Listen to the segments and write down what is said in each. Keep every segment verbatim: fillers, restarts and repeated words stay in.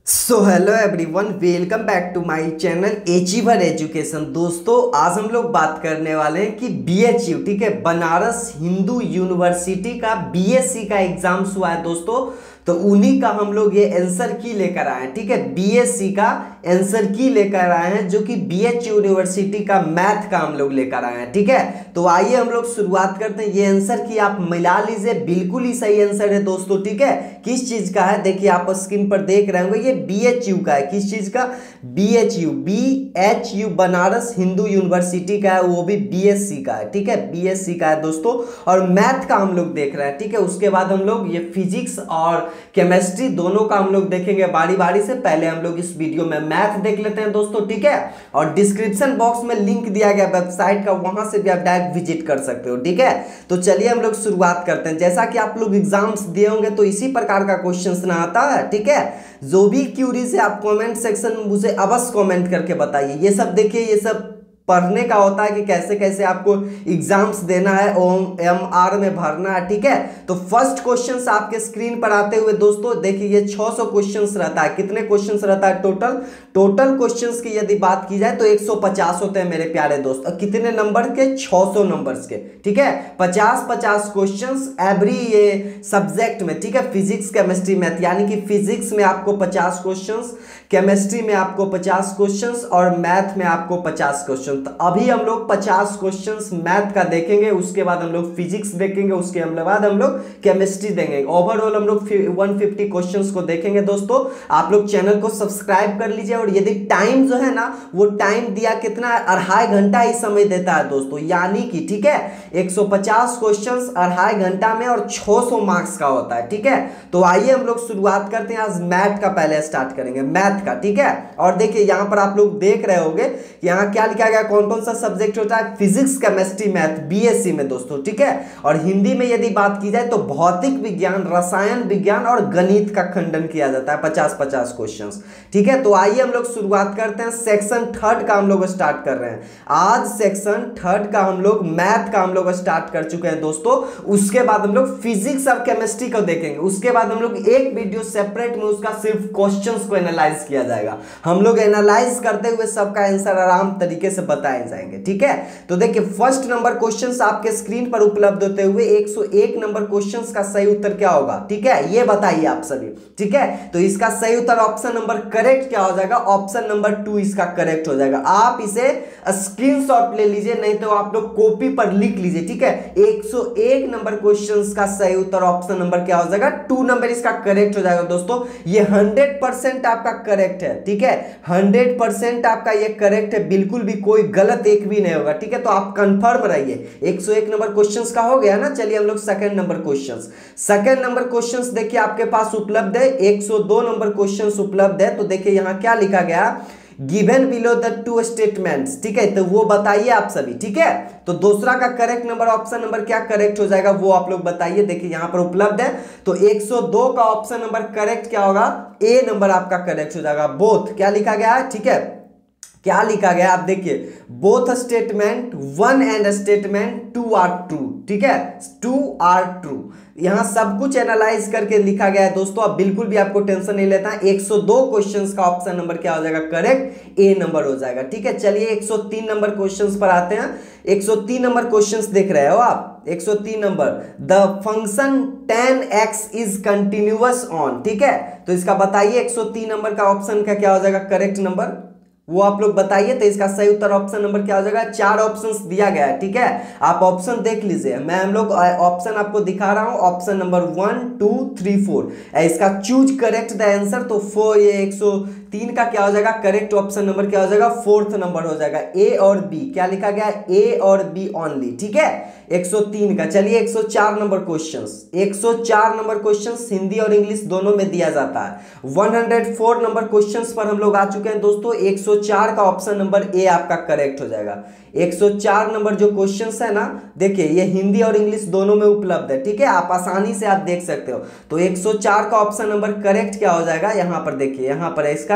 So hello everyone, welcome back to my channel achiever education. दोस्तों, आज हम लोग बात करने वाले हैं कि बीएचयू, ठीक है, बनारस हिंदू यूनिवर्सिटी का बीएससी का एग्जाम्स हुआ है दोस्तों। तो उन्हीं का हम लोग ये आंसर की लेकर आए हैं, ठीक है, बीएससी का आंसर की लेकर आए हैं, जो कि बीएच यूनिवर्सिटी का मैथ का हम लोग लेकर आए हैं, ठीक है। तो आइए हम लोग शुरुआत करते हैं। ये आंसर की आप मिला लीजिए, बिल्कुल ही सही आंसर है दोस्तों, ठीक है। किस चीज का है, देखिए आप स्क्रीन पर देख रहे होंगे, ये बीएचयू का है। किस चीज का? BHU, BHU Banaras Hindu university का है, वो भी बीएससी का है, ठीक है, बीएससी का है दोस्तों। और मैथ का हम लोग देख रहे हैं, ठीक है। उसके बाद हम लोग ये फिजिक्स और केमिस्ट्री दोनों का हम लोग देखेंगे बारी बारी से। पहले हम लोग इस वीडियो में मैथ देख लेते हैं दोस्तों, ठीक है। और डिस्क्रिप्शन बॉक्स में लिंक दिया गया वेबसाइट का, वहां से भी आप डायरेक्ट विजिट कर सकते हो, ठीक है। तो चलिए हम लोग शुरुआत करते हैं। जैसा कि आप लोग एग्जाम्स दिए होंगे तो इसी प्रकार का क्वेश्चन ना आता है, ठीक है। जो भी क्यूरीज है आप कमेंट सेक्शन में मुझे अवश्य कमेंट करके बताइए। ये सब देखिए, ये सब पढ़ने का होता है कि कैसे कैसे आपको एग्जाम्स देना है, एम आर में भरना है, ठीक है। तो फर्स्ट क्वेश्चंस आपके स्क्रीन पर आते हुए दोस्तों देखिए, ये छह सौ क्वेश्चंस रहता है। कितने क्वेश्चंस रहता है टोटल? टोटल क्वेश्चंस की यदि बात की जाए तो एक सौ पचास होते हैं मेरे प्यारे दोस्त। और कितने नंबर के? छह सौ नंबर्स के, ठीक है। पचास पचास क्वेश्चंस एवरी ये सब्जेक्ट में, ठीक है। फिजिक्स केमिस्ट्री मैथ, यानी कि फिजिक्स में आपको पचास क्वेश्चंस, केमिस्ट्री में आपको पचास क्वेश्चंस और मैथ में आपको पचास क्वेश्चन। तो अभी हम लोग पचास क्वेश्चंस मैथ का देखेंगे, उसके बाद हम लोग फिजिक्स देखेंगे, उसके बाद हम लोग केमिस्ट्री देंगे। ओवरऑल हम लोग एक सौ पचास क्वेश्चंस को देखेंगे दोस्तों। आप लोग चैनल को सब्सक्राइब कर लीजिए। और यदि टाइम जो है ना, वो टाइम दिया कितना है, अढ़ाई घंटा ही समय देता है दोस्तों, यानी कि, ठीक है, एक सौ पचास क्वेश्चंस अढ़ाई घंटा में और छह सौ मार्क्स का होता है, ठीक है। तो आइए हम लोग शुरुआत करते हैं। आज मैथ का पहले स्टार्ट करेंगे, मैथ का, ठीक है। और देखिए यहां पर आप लोग देख रहे होंगे, यहां क्या लिखा गया, कौन कौन सा सब्जेक्ट होता है? फिजिक्स केमिस्ट्री मैथ बीएससी में दोस्तों, ठीक है। और हिंदी में यदि बात की जाए तो भौतिक विज्ञान, रसायन विज्ञान और गणित का खंडन किया जाता है, पचास पचास क्वेश्चंस, ठीक है। तो आइए हम लोग शुरुआत करते हैं। सेक्शन थर्ड का हम लोग स्टार्ट कर रहे हैं आज। सेक्शन थर्ड का हम लोग मैथ का हम लोग स्टार्ट कर चुके हैं दोस्तों। उसके बाद हम लोग फिजिक्स और केमिस्ट्री को देखेंगे। उसके बाद हम लोग एक वीडियो सेपरेट में उसका सिर्फ क्वेश्चंस को एनालाइज किया जाएगा। हम लोग एनालाइज करते हुए सबका आंसर आराम तरीके से बताए जाएंगे, ठीक है। तो देखिए फर्स्ट नंबर क्वेश्चंस आपके स्क्रीन पर उपलब्ध होते हुए एक सौ एक नंबर क्वेश्चंस का सही उत्तर क्या होगा, ठीक है, ये बताइए आप सभी, ठीक है। तो इसका सही उत्तर ऑप्शन नंबर करेक्ट क्या हो जाएगा? ऑप्शन नंबर टू इसका करेक्ट हो जाएगा। आप इसे स्क्रीनशॉट ले लीजिए, नहीं तो आप लोग कॉपी पर लिख लीजिए, ठीक है। एक सौ एक नंबर क्वेश्चंस का सही उत्तर ऑप्शन नंबर क्या हो जाएगा? टू नंबर इसका करेक्ट हो जाएगा दोस्तों। ये हंड्रेड परसेंट आपका करेक्ट है, ठीक है, हंड्रेड परसेंट आपका ये करेक्ट है, बिल्कुल भी कोई गलत एक भी नहीं होगा, ठीक है। तो आप कंफर्म रहिए। एक सौ एक नंबर क्वेश्चंस का हो गया ना। चलिए हम लोग second number questions second number questions देखिए आपके पास उपलब्ध है। एक सौ दो नंबर क्वेश्चंस उपलब्ध है। तो देखिए यहां क्या लिखा गया, given below the two statements, ठीक है। तो वो बताइए आप सभी, ठीक है। तो दूसरा का करेक्ट नंबर ऑप्शन नंबर क्या करेक्ट हो जाएगा, वो आप लोग बताइए। देखिए यहां पर उपलब्ध है। तो एक सौ दो का ऑप्शन नंबर करेक्ट क्या होगा? ए नंबर आपका करेक्ट हो जाएगा। बोथ क्या लिखा गया है, ठीक है, क्या लिखा गया आप देखिए, both statement one and statement two are true, ठीक है, टू आर ट्रू। यहां सब कुछ एनालाइज करके लिखा गया है दोस्तों। अब बिल्कुल भी आपको टेंशन नहीं लेता है। एक सौ दो क्वेश्चंस का ऑप्शन नंबर क्या हो जाएगा? करेक्ट, ए नंबर हो जाएगा, ठीक है। चलिए एक सौ तीन नंबर क्वेश्चंस पर आते हैं। एक सौ तीन नंबर क्वेश्चंस देख रहे हो आप। एक सौ तीन number, the function tan x is continuous on, ठीक है। तो इसका बताइए एक सौ तीन नंबर का ऑप्शन का क्या हो जाएगा करेक्ट नंबर, वो आप लोग बताइए। तो इसका सही उत्तर ऑप्शन नंबर क्या हो जाएगा? चार ऑप्शंस दिया गया है, ठीक है। आप ऑप्शन देख लीजिए, मैं हम लोग ऑप्शन आपको दिखा रहा हूं। Option number one two three four, इसका चूज करेक्ट द आंसर। तो फोर, ये एक सौ तीन का क्या हो जाएगा? करेक्ट ऑप्शन नंबर क्या हो जाएगा? फोर्थ नंबर हो जाएगा। ए और बी क्या लिखा गया? ए और बी ओनली, ठीक है, एक सौ तीन का। चलिए एक सौ चार नंबर क्वेश्चंस एक सौ चार नंबर क्वेश्चंस हिंदी और इंग्लिश दोनों में दिया जाता है। एक सौ चार नंबर क्वेश्चंस पर हम लोग आ चुके हैं दोस्तों। एक सौ चार का ऑप्शन नंबर ए आपका करेक्ट हो जाएगा। एक सौ चार नंबर जो क्वेश्चंस है ना, देखिए ये हिंदी और इंग्लिश दोनों में उपलब्ध है, ठीक है, आप आसानी से आप देख सकते हो। तो एक सौ चार का ऑप्शन नंबर करेक्ट क्या हो जाएगा? यहां पर देखिए, यहां पर इसका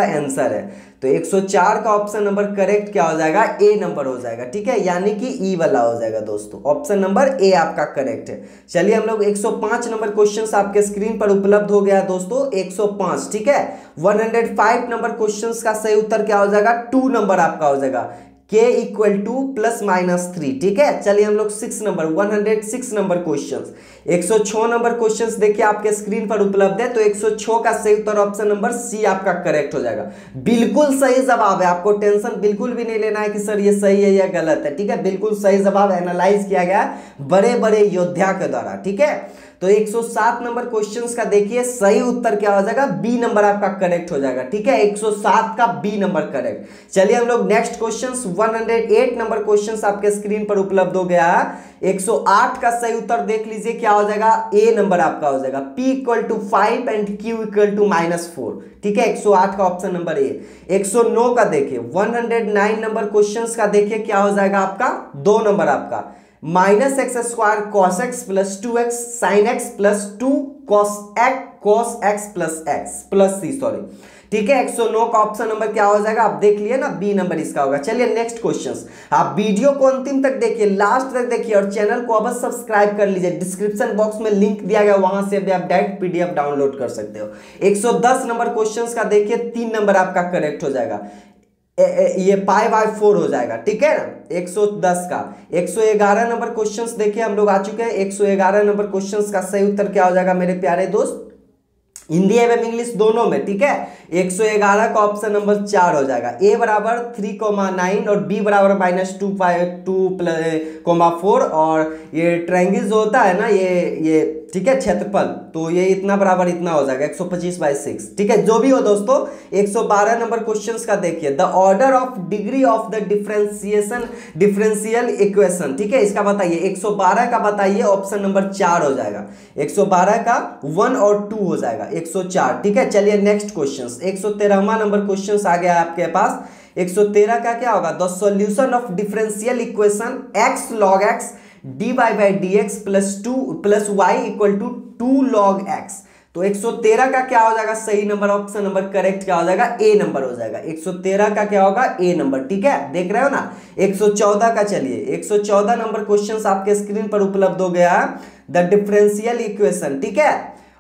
आंसर है। तो एक सौ चार का ऑप्शन नंबर करेक्ट क्या हो जाएगा, ए नंबर हो जाएगा, ठीक है, यानी कि ई वाला हो जाएगा दोस्तों। ऑप्शन नंबर ए आपका करेक्ट है। चलिए हम लोग एक सौ पाँच नंबर क्वेश्चंस आपके स्क्रीन पर उपलब्ध हो गया दोस्तों, एक सौ पाँच, ठीक है। एक सौ पाँच नंबर क्वेश्चंस का सही उत्तर क्या हो जाएगा, टू नंबर आपका हो जाएगा, k equal to plus minus three, ठीक है। चलिए हम लोग सिक्स नंबर एक सौ छह नंबर क्वेश्चंस एक सौ छह नंबर क्वेश्चंस देखिए आपके स्क्रीन पर उपलब्ध है। तो एक सौ छह का सही उत्तर ऑप्शन नंबर सी आपका करेक्ट हो जाएगा। बिल्कुल सही जवाब है, आपको टेंशन बिल्कुल भी नहीं लेना है कि सर ये सही है या गलत है, ठीक है। बिल्कुल सही जवाब एनालाइज किया गया बड़े बड़े योद्धा के द्वारा, ठीक है। तो एक सौ सात नंबर क्वेश्चंस का देखिए सही उत्तर क्या हो जाएगा, बी नंबर आपका करेक्ट हो जाएगा, ठीक है। एक सौ सात का बी नंबर करेक्ट। चलिए हम लोग नेक्स्ट क्वेश्चंस एक सौ आठ नंबर क्वेश्चंस आपके स्क्रीन पर उपलब्ध हो गया है। एक सौ आठ का सही उत्तर देख लीजिए क्या हो जाएगा, ए नंबर आपका हो जाएगा, p equal to five and q equal to minus four, ठीक है। एक सौ आठ का ऑप्शन नंबर ए। एक सौ नौ का देखिए एक सौ नौ नंबर क्वेश्चंस का देखिए क्या हो जाएगा आपका, दो नंबर आपका, minus x square cos x plus two x sine x plus two cos x cos x plus x plus c, sorry, ठीक है। एक सौ नौ का ऑप्शन नंबर क्या हो जाएगा, आप देख लिए ना, बी नंबर इसका होगा। चलिए नेक्स्ट क्वेश्चंस, आप वीडियो को अंतिम तक देखिए, लास्ट तक देखिए और चैनल को अवश्य सब्सक्राइब कर लीजिए। डिस्क्रिप्शन बॉक्स में लिंक दिया गया, वहां से भी आप डायरेक्ट पीडीएफ डाउनलोड कर सकते हो। एक सौ दस नंबर क्वेश्चंस का देखिए तीन नंबर आपका करेक्ट हो जाएगा, ए, ए, ये पाई बाय फोर हो जाएगा, ठीक है ना। एक सौ दस का एक सौ ग्यारह नंबर क्वेश्चंस देखिए हम लोग आ चुके हैं। एक सौ ग्यारह नंबर क्वेश्चंस का सही उत्तर क्या हो जाएगा मेरे प्यारे दोस्त, हिंदी एवं इंग्लिश दोनों में, ठीक है। एक सौ ग्यारह का ऑप्शन नंबर चार हो जाएगा, ए बराबर थ्री कोमा नाइन और बी बराबर minus two five two comma four, और ये ट्रायंगल जो होता है ना, ये ये ठीक है, क्षेत्रफल, तो ये इतना बराबर इतना हो जाएगा, एक सौ पच्चीस बाई सिक्स, ठीक है। जो भी हो दोस्तों, एक सौ बारह नंबर क्वेश्चंस का देखिए, the order of degree of the differentiation differential equation, ठीक है, इसका बताइए। एक सौ बारह का बताइए, ऑप्शन नंबर चार हो जाएगा। एक सौ बारह का वन और टू हो जाएगा, एक सौ चार, ठीक है। चलिए नेक्स्ट क्वेश्चंस, एक सौ तेरहवां नंबर क्वेश्चंस आ गया आपके पास। एक सौ तेरह का क्या होगा, the solution of differential equation x log x d y by d x plus two plus y equal to two log x. तो एक सौ तेरह का क्या हो जाएगा सही नंबर, ऑप्शन नंबर करेक्ट क्या हो जाएगा, ए नंबर हो जाएगा। एक सौ तेरह का क्या होगा, ए नंबर, ठीक है, देख रहे हो ना। एक सौ चौदह का चलिए, एक सौ चौदह नंबर क्वेश्चंस आपके स्क्रीन पर उपलब्ध हो गया, द डिफरेंशियल इक्वेशन, ठीक है,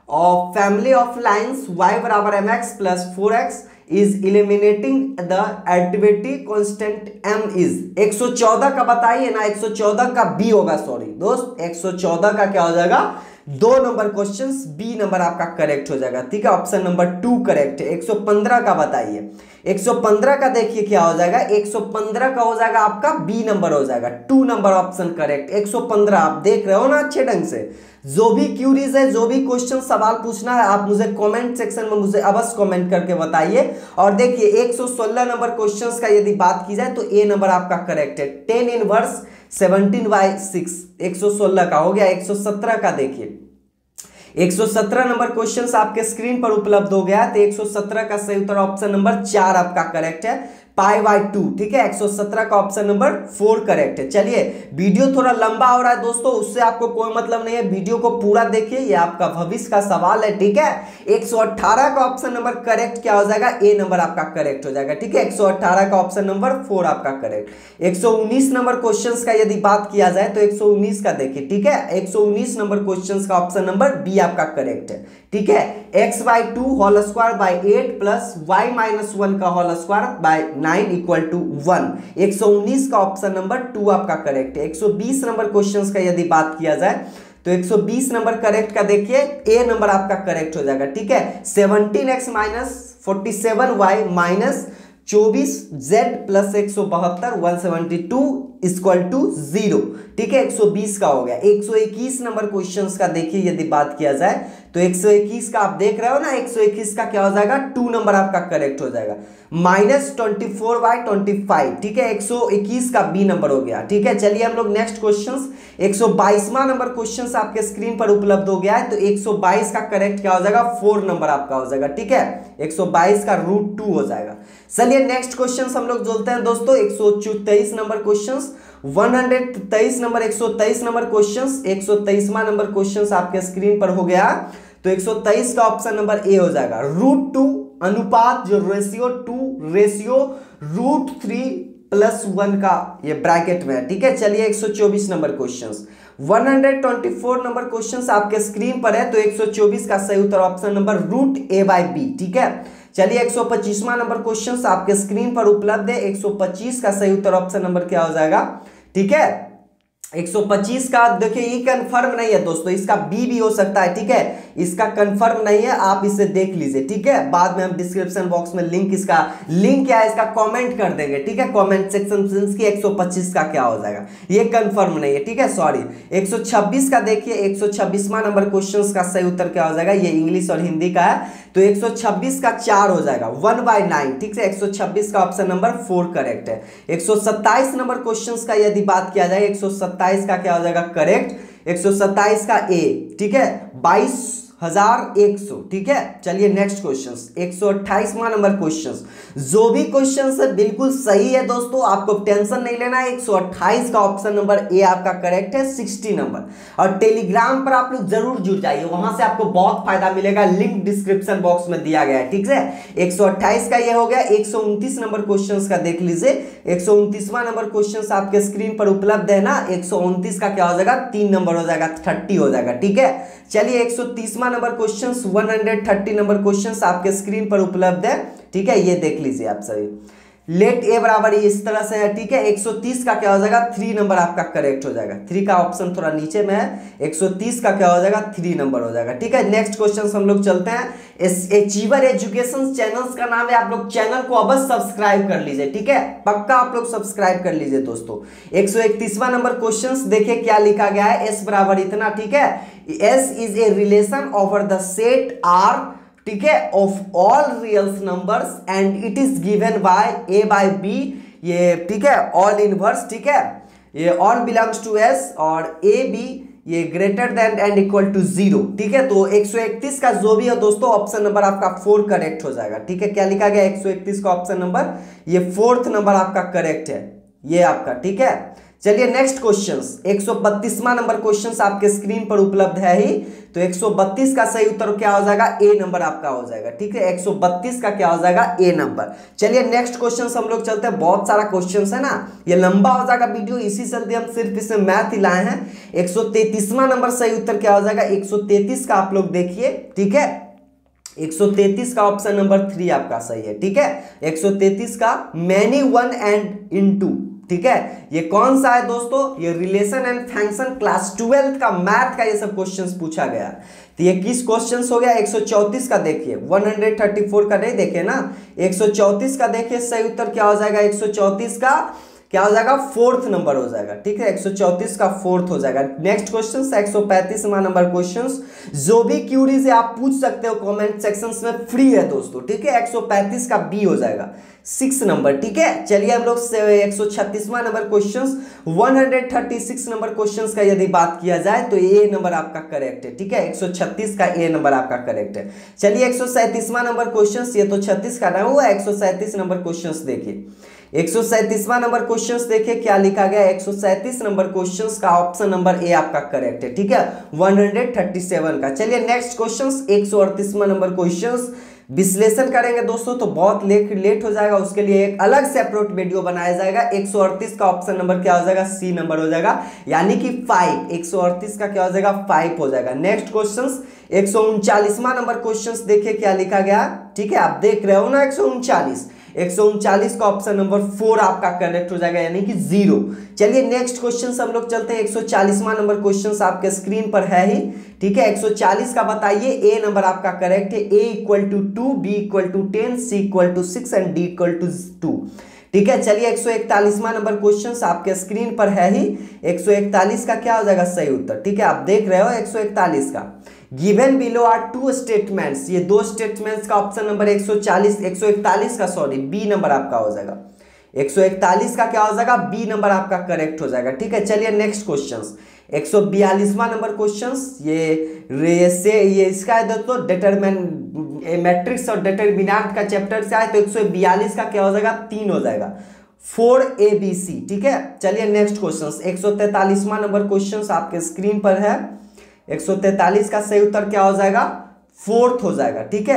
of family of lines y बराबर m x plus four x is eliminating the additivity constant m is. एक सौ चौदह का बताइए ना, एक सौ चौदह का बी होगा, सॉरी दोस्त, एक सौ चौदह का क्या हो जाएगा, दो नंबर क्वेश्चंस बी नंबर आपका करेक्ट हो जाएगा, ठीक है। ऑप्शन नंबर टू करेक्ट है। एक सौ पंद्रह का बताइए, एक सौ पंद्रह का देखिए क्या हो जाएगा, एक सौ पंद्रह का हो जाएगा आपका बी नंबर हो जाएगा, टू नंबर ऑप्शन करेक्ट। एक सौ पंद्रह आप देख रहे हो ना अच्छे ढंग से। जो भी क्यूरीज है, जो भी क्वेश्चन सवाल पूछना है, आप मुझे कमेंट सेक्शन में मुझे अवश्य कमेंट करके बताइए। और देखिए एक सौ सोलह नंबर क्वेश्चंस का यदि बात की जाए तो ए नंबर आपका करेक्ट है, tan inverse seventeen by six, एक सौ सोलह का हो गया। एक सौ सत्रह का देखिए, एक सौ सत्रह नंबर क्वेश्चंस आपके स्क्रीन पर उपलब्ध हो गया, तो एक सौ सत्रह का सही उत्तर ऑप्शन नंबर चार आपका करेक्ट है, पाई बाई टू, ठीक है। एक सौ सत्रह का ऑप्शन नंबर फोर करेक्ट है। चलिए वीडियो थोड़ा लंबा हो रहा है दोस्तों, उससे आपको कोई मतलब नहीं है, वीडियो को पूरा देखिए, ये आपका भविष्य का सवाल है, ठीक है। एक सौ अठारह का ऑप्शन नंबर करेक्ट क्या हो जाएगा, ए नंबर आपका करेक्ट हो जाएगा, ठीक है। एक सौ अठारह का ऑप्शन नंबर फोर आपका करेक्ट। एक सौ उन्नीस नंबर क्वेश्चंस का यदि बात किया जाए तो एक सौ उन्नीस का देखिए, ठीक है, एक सौ उन्नीस नंबर क्वेश्चंस का ऑप्शन नंबर बी आपका करेक्ट है, ठीक है। X by two whole square by eight plus y minus one का whole square by nine equal to one. एक सौ उन्नीस का ऑप्शन नंबर टू आपका करेक्ट है। एक सौ बीस नंबर क्वेश्चंस का यदि बात किया जाए तो एक सौ बीस नंबर करेक्ट का देखिए, ए नंबर आपका करेक्ट हो जाएगा, ठीक है। Seventeen x minus forty seven y minus चौबीस जेड प्लस एक सौ बहत्तर one seventy two equal to zero, ठीक है। एक सौ बीस का हो गया। एक सौ इक्कीस नंबर क्वेश्चंस का देखिए यदि बात किया जाए तो एक सौ इक्कीस का आप देख रहे हो ना, एक सौ इक्कीस का क्या हो जाएगा, टू नंबर आपका करेक्ट हो जाएगा, minus twenty four by twenty five, ठीक है। एक सौ इक्कीस का बी नंबर हो गया, ठीक है। चलिए हम लोग नेक्स्ट क्वेश्चंस, एक सौ बाईसवां नंबर क्वेश्चंस आपके स्क्रीन पर उपलब्ध हो गया है, तो एक सौ बाईस का करेक्ट क्या हो जाएगा, फोर नंबर आपका हो जाएगा, ठीक है। एक सौ बाईस का रूट टू हो जाएगा। चलिए नेक्स्ट क्वेश्चंस हम लोग जोड़ते हैं दोस्तों, एक सौ तेईस नंबर क्वेश्चंस, एक सौ तेईस नंबर एक सौ तेईस नंबर क्वेश्चंस, एक सौ तेईसवां नंबर क्वेश्चंस आपके स्क्रीन पर हो गया, तो एक सौ तेईस का ऑप्शन नंबर ए हो जाएगा, रूट टू अनुपात जो ratio two ratio root three plus one का ये ब्रैकेट में है, ठीक है। चलिए एक सौ चौबीस नंबर क्वेश्चंस, एक सौ चौबीस नंबर क्वेश्चंस आपके स्क्रीन पर है। तो एक सौ चौबीस का सही उत्तर option number root a by b, ठीक है। चलिए एक सौ पच्चीसवां नंबर क्वेश्चंस आपके स्क्रीन पर उपलब्ध है। एक सौ पच्चीस का सही उत्तर ऑप्शन नंबर क्या हो जाएगा, ठीक है। एक सौ पच्चीस का देखिए ये कंफर्म नहीं है दोस्तों, इसका बी भी हो सकता है, ठीक है। इसका कंफर्म नहीं है, आप इसे देख लीजिए, ठीक है। बाद में हम डिस्क्रिप्शन बॉक्स में लिंक इसका लिंक क्या है इसका कमेंट कर देंगे, ठीक है। कमेंट सेक्शन में कि एक सौ पच्चीस का क्या हो जाएगा, ये कंफर्म नहीं है, ठीक है, सॉरी। एक सौ छब्बीस का देखिए, एक सौ छब्बीसवां नंबर क्वेश्चन का सही उत्तर क्या हो जाएगा, ये इंग्लिश और हिंदी का है। तो एक सौ छब्बीस का चार हो जाएगा, वन बाई नाइन, ठीक है। एक सौ छब्बीस का ऑप्शन नंबर फोर करेक्ट है। एक सौ सत्ताईस नंबर क्वेश्चंस का यदि बात किया जाए, एक सौ सत्ताईस का क्या हो जाएगा करेक्ट, एक सौ सत्ताईस का ए, ठीक है, बाईस हजार एक सौ, ठीक है। चलिए नेक्स्ट क्वेश्चंस, एक सौ अट्ठाईसवां नंबर क्वेश्चंस, जो भी क्वेश्चंस है बिल्कुल सही है दोस्तों, आपको टेंशन नहीं लेना है। एक सौ अट्ठाईस का ऑप्शन नंबर ए आपका करेक्ट है, साठ नंबर। और टेलीग्राम पर आप लोग जरूर जुड़ जाइए, वहां से आपको बहुत फायदा मिलेगा, लिंक डिस्क्रिप्शन बॉक्स में दिया गया है, ठीक है। एक सौ अट्ठाईस का ये हो गया। एक सौ उनतीस नंबर क्वेश्चंस का देख लीजिए, एक सौ उनतीसवां नंबर क्वेश्चंस आपके स्क्रीन पर उपलब्ध है ना। एक सौ उनतीस का क्या हो जाएगा, तीन नंबर हो जाएगा, तीस हो जाएगा, ठीक है। चलिए एक सौ तीसवां नंबर क्वेश्चंस, एक सौ तीस नंबर क्वेश्चंस आपके स्क्रीन पर उपलब्ध है, ठीक है। ये देख लीजिए आप सभी, लेट ए बराबर इस तरह से है, ठीक है। एक सौ तीस का क्या हो जाएगा, थ्री नंबर आपका करेक्ट हो जाएगा। थ्री का ऑप्शन थोड़ा नीचे में है, एक सौ तीस का क्या हो जाएगा, थ्री नंबर हो जाएगा, ठीक है। नेक्स्ट क्वेश्चन हम लोग चलते हैं। अचीवर एजुकेशन चैनल्स का नाम है, आप लोग चैनल को अवश्य सब्सक्राइब कर लीजिए, ठीक है, पक्का आप लोग सब्सक्राइब कर लीजिए दोस्तों। एक सौ इकतीसवां नंबर क्वेश्चन देखिए क्या लिखा गया है, एस बराबर इतना, ठीक है। S is a relation over the set R, ठीक है, of all real numbers and it is given by a by b, ये ठीक है, ऑल इनवर्स, ठीक है। ये ऑल बिलोंग्स टू एस और ए बी ये greater than and equal to zero, ठीक है। तो एक सौ इकतीस का जो भी है दोस्तों ऑप्शन नंबर आपका फोर करेक्ट हो जाएगा, ठीक है। क्या लिखा गया, एक सौ इकतीस का ऑप्शन नंबर ये फोर्थ नंबर आपका करेक्ट है, ये आपका, ठीक है। चलिए नेक्स्ट क्वेश्चंस, एक सौ बत्तीसवां नंबर क्वेश्चंस आपके स्क्रीन पर उपलब्ध है ही। तो एक सौ बत्तीस का सही उत्तर क्या हो जाएगा, ए नंबर आपका हो जाएगा, ठीक है। एक सौ बत्तीस का क्या हो जाएगा, ए नंबर। चलिए नेक्स्ट क्वेश्चंस हम लोग चलते हैं, बहुत सारा क्वेश्चंस है ना, ये लंबा हो जाएगा वीडियो, इसी चलते हम सिर्फ इसमें मैथ ही लाए हैं। एक सौ तैंतीसवां नंबर सही उत्तर क्या हो जाएगा, एक सौ तैंतीस का आप लोग देखिए, ठीक है। एक सौ तैंतीस का ऑप्शन नंबर थ्री आपका सही है, ठीक है। एक सौ तैंतीस का मैनी वन एंड इनटू, ठीक है। ये कौन सा है दोस्तों, ये relation and function class twelfth का मैथ का ये सब क्वेश्चंस पूछा गया। तो ये किस क्वेश्चंस हो गया, एक सौ चौंतीस का देखिए, एक सौ चौंतीस का नहीं देखे ना, एक सौ चौंतीस का देखिए सही उत्तर क्या हो जाएगा, एक सौ चौंतीस का क्या हो जाएगा, फोर्थ नंबर हो जाएगा, ठीक है। एक सौ चौंतीस का फोर्थ हो जाएगा। नेक्स्ट क्वेश्चन एक सौ पैंतीसवां नंबर क्वेश्चन, जो भी क्यूरीज है आप पूछ सकते हो कमेंट सेक्शंस में, फ्री है दोस्तों, ठीक है। एक सौ पैंतीस का बी हो जाएगा, सिक्स नंबर, ठीक है। चलिए हम लोग एक सौ छत्तीसवां नंबर क्वेश्चंस, एक सौ छत्तीस नंबर क्वेश्चंस का यदि बात किया जाए तो ए नंबर आपका करेक्ट है, ठीक है। एक सौ छत्तीस का ए नंबर आपका करेक्ट है। चलिए एक सौ सैंतीसवां नंबर क्वेश्चंस, ये तो छत्तीस का ना हुआ, एक सौ सैंतीस नंबर क्वेश्चंस देखिए, एक सौ सैंतीसवां नंबर क्वेश्चंस देखिए क्या लिखा गया, एक सौ सैंतीस नंबर क्वेश्चंस का ऑप्शन नंबर ए आपका करेक्ट है, ठीक है, एक सौ सैंतीस का। चलिए नेक्स्ट क्वेश्चंस, एक सौ अड़तीसवां नंबर क्वेश्चंस विश्लेषण करेंगे दोस्तों तो बहुत लेट लेट हो जाएगा, उसके लिए एक अलग सेपरेट वीडियो बनाया जाएगा। एक सौ अड़तीस का ऑप्शन नंबर क्या हो जाएगा, सी नंबर हो जाएगा, यानी कि फाइव। एक सौ अड़तीस का क्या हो जाएगा, फाइव हो जाएगा। नेक्स्ट क्वेश्चंस, एक सौ उनचालीसवां नंबर क्वेश्चंस देखिए क्या लिखा गया, ठीक है, आप देख रहे हो ना, एक सौ उनचालीस एक सौ उनचालीस का ऑप्शन नंबर फोर आपका करेक्ट हो जाएगा, यानी कि जीरो। चलिए नेक्स्ट क्वेश्चन हम लोग चलते हैं, एक सौ चालीसवां नंबर क्वेश्चन आपके स्क्रीन पर है ही, ठीक है। एक सौ चालीस का बताइए, ए नंबर आपका करेक्ट है, a equal to two, b equal to ten, c equal to six and d equal to two, ठीक है। चलिए एक सौ इकतालीसवां नंबर क्वेश्चन आपके स्क्रीन पर है ही, एक सौ इकतालीस का क्या हो जाएगा सही उत्तर, ठीक है, आप देख रहे हो एक सौ इकतालीस का। Given below are two statements, ये दो स्टेटमेंट्स का ऑप्शन नंबर एक सौ चालीस एक सौ इकतालीस का सॉरी बी नंबर आपका हो जाएगा, एक सौ इकतालीस का क्या हो जाएगा, बी नंबर आपका करेक्ट हो जाएगा, ठीक है। चलिए नेक्स्ट क्वेश्चंस, एक सौ बयालीसवां नंबर क्वेश्चंस, ये से ये इसका है दोस्तों डिटरमिन मैट्रिक्स और डिटरमिनेंट का चैप्टर से आए, तो एक सौ बयालीस का क्या हो जाएगा, तीन हो जाएगा, फोर ए बी सी, ठीक है। चलिए नेक्स्ट क्वेश्चंस, एक सौ तैंतालीसवां नंबर क्वेश्चंस आपके स्क्रीन पर है, एक सौ तैंतालीस का सही उत्तर क्या हो जाएगा, फोर्थ हो जाएगा, ठीक है।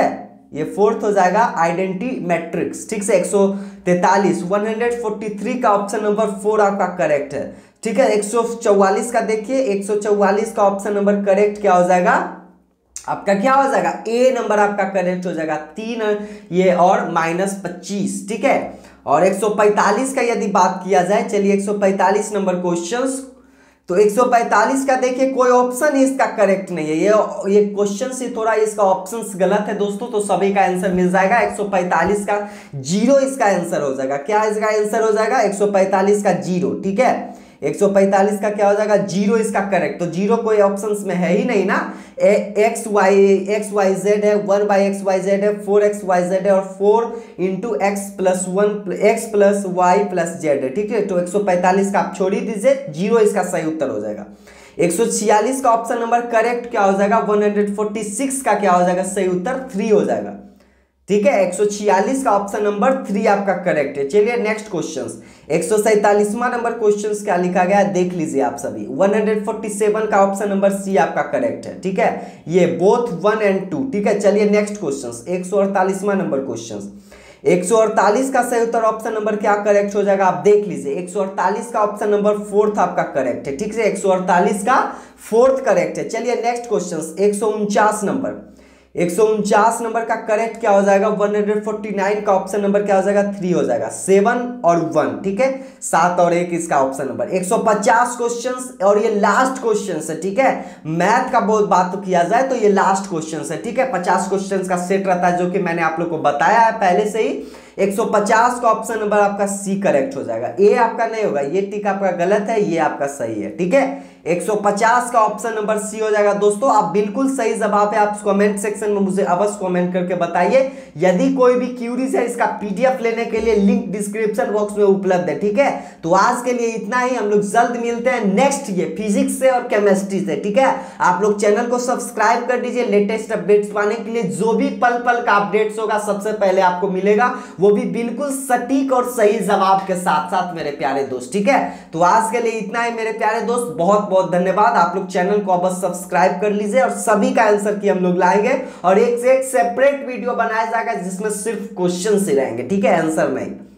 ये फोर्थ हो जाएगा आइडेंटिटी मैट्रिक्स, ठीक है। एक सौ तैतालीस वन हंड्रेड फोर्टी थ्री का ऑप्शन नंबर फोर आपका करेक्ट है, ठीक है। एक सौ चौवालीस का देखिए, एक सौ चौवालीस का ऑप्शन नंबर करेक्ट क्या हो जाएगा आपका, क्या हो जाएगा ए नंबर आपका करेक्ट हो जाएगा, तीन ये और माइनस पच्चीस, ठीक है। और एक सौ पैंतालीस का यदि बात किया जाए, चलिए एक सौ पैंतालीस नंबर क्वेश्चंस, तो एक सौ पैंतालीस का देखिए कोई ऑप्शन ही इसका करेक्ट नहीं है, ये ये क्वेश्चन से थोड़ा इसका ऑप्शंस गलत है दोस्तों, तो सभी का आंसर मिल जाएगा। एक सौ पैंतालीस का जीरो इसका आंसर हो जाएगा, क्या इसका आंसर हो जाएगा एक सौ पैंतालीस का जीरो, ठीक है। एक सौ पैंतालीस का क्या हो जाएगा जीरो इसका करेक्ट, तो जीरो कोई ऑप्शंस में है ही नहीं ना। X y x y z है, one by x y z है, फोर एक्स वाई जेड है और four into x plus one x plus y plus z है, ठीक है। तो एक सौ पैंतालीस का आप छोड़ ही दीजिए, जीरो इसका सही उत्तर हो जाएगा। एक सौ छियालीस का ऑप्शन नंबर करेक्ट क्या हो जाएगा, वन हंड्रेड फोर्टी सिक्स का क्या हो जाएगा सही उत्तर थ्री हो जाएगा, ठीक है। एक सौ छियालीस का ऑप्शन नंबर थ्री आपका करेक्ट है। चलिए नेक्स्ट क्वेश्चंस, एक सौ सैंतालीसवां नंबर क्वेश्चंस क्या लिखा गया है देख लीजिए आप सभी। एक सौ सैंतालीस का ऑप्शन नंबर सी आपका करेक्ट है, ठीक है। ये बोथ वन एंड टू, ठीक है। चलिए नेक्स्ट क्वेश्चंस, एक सौ अड़तालीसवां नंबर क्वेश्चंस, एक सौ अड़तालीस का सही उत्तर ऑप्शन नंबर क्या करेक्ट हो जाएगा आप देख लीजिए। एक सौ अड़तालीस का ऑप्शन नंबर फोर्थ आपका करेक्ट है, ठीक है। एक सौ अड़तालीस का फोर्थ करेक्ट है। चलिए नेक्स्ट क्वेश्चंस, एक सौ उनचास नंबर, एक सौ उनचास नंबर का करेक्ट क्या हो जाएगा, एक सौ उनचास का ऑप्शन नंबर क्या हो जाएगा थ्री हो जाएगा, सेवन और वन, ठीक है। सात और एक इसका ऑप्शन नंबर। एक सौ पचास क्वेश्चंस और ये लास्ट क्वेश्चंस है, ठीक है। मैथ का बहुत बात तो किया जाए तो ये लास्ट क्वेश्चंस है, ठीक है। पचास क्वेश्चंस का सेट रहता है जो कि मैंने आप लोग को बताया है पहले से ही। एक सौ पचास का ऑप्शन नंबर आपका सी करेक्ट हो जाएगा, ए आपका नहीं होगा, ये टिक आपका गलत है, ये आपका सही है, ठीक है। एक सौ पचास का ऑप्शन नंबर सी हो जाएगा दोस्तों। आप बिल्कुल सही जवाब है, आप कमेंट सेक्शन में मुझे अवश्य कमेंट करके बताइए। यदि कोई भी क्यूरीज है इसका पीडीएफ लेने के लिए लिंक डिस्क्रिप्शन बॉक्स में उपलब्ध है, ठीक है। तो आज के लिए इतना ही, हम लोग जल्द मिलते हैं नेक्स्ट ये फिजिक्स से और केमिस्ट्री से, ठीक है। आप लोग चैनल को सब्सक्राइब कर दीजिए लेटेस्ट अपडेट्स पाने के लिए, जो भी पल पल का अपडेट्स होगा सबसे पहले आपको मिलेगा, वो भी बिल्कुल सटीक और सही जवाब के साथ साथ मेरे प्यारे दोस्त, ठीक है। तो आज के लिए इतना ही मेरे प्यारे दोस्त, बहुत बहुत धन्यवाद। आप लोग चैनल को बस सब्सक्राइब कर लीजिए और सभी का आंसर की हम लोग लाएंगे और एक से एक सेपरेट वीडियो बनाया जाएगा जिसमें सिर्फ क्वेश्चन ही रहेंगे, ठीक है, आंसर नहीं।